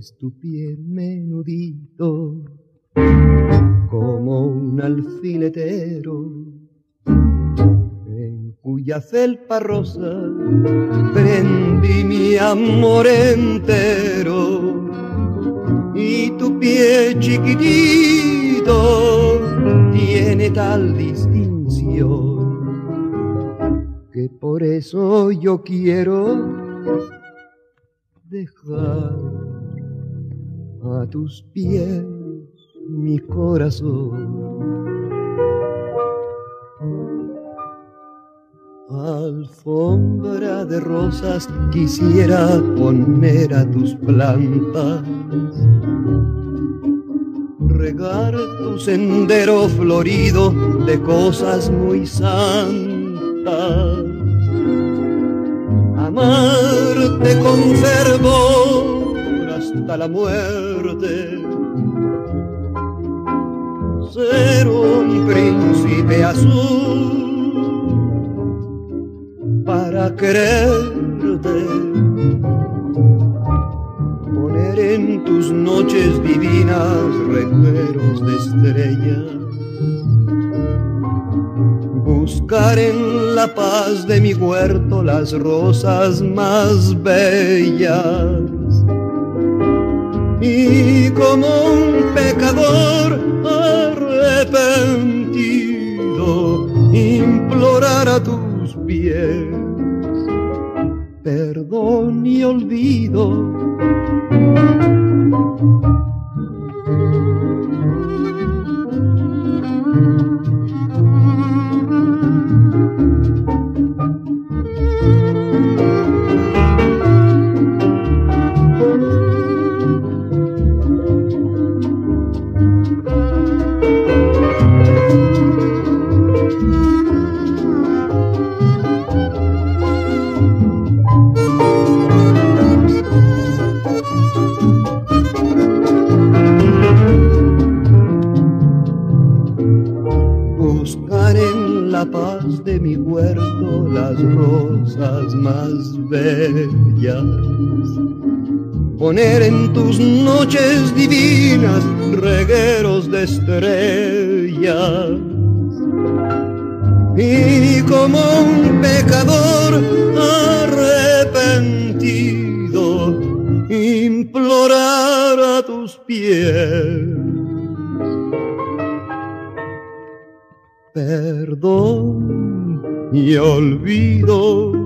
es tu pie menudito, como un alfiletero, en cuya felpa rosa prendí mi amor entero. Y tu pie chiquitito tiene tal distinción que por eso yo quiero dejar a tus pies mi corazón. Alfombra de rosas quisiera poner a tus plantas, regar tu sendero florido de cosas muy santas, amarte con fervor hasta la muerte, ser un príncipe azul para quererte, poner en tus noches divinas regueros de estrellas, buscar en la paz de mi huerto las rosas más bellas, y como un pecador arrepentido implorar a tus pies perdón y olvido. Buscar en la paz de mi huerto las rosas más bellas, poner en tus noches divinas regueros de estrellas, y como un pecador arrepentido implorar a tus pies perdón y olvido.